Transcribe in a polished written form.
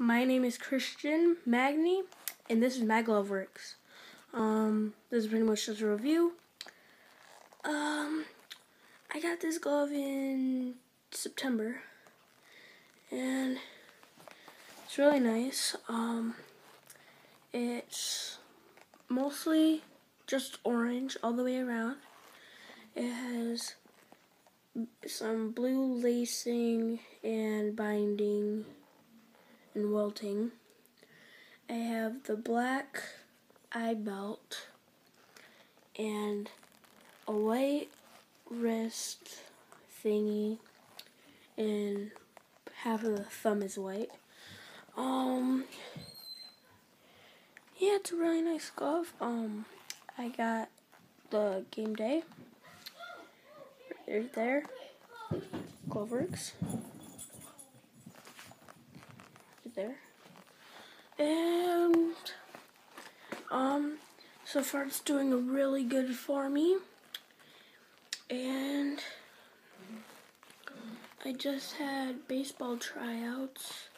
My name is Christian Magny, and this is my Gloveworks. This is pretty much just a review. I got this glove in September, and it's really nice. It's mostly just orange all the way around. It has some blue lacing and binding and welting. I have the black eye belt and a white wrist thingy, and half of the thumb is white. Yeah, it's a really nice glove. I got the game day right there, Gloveworks, right there, and so far it's doing really good for me. And I just had baseball tryouts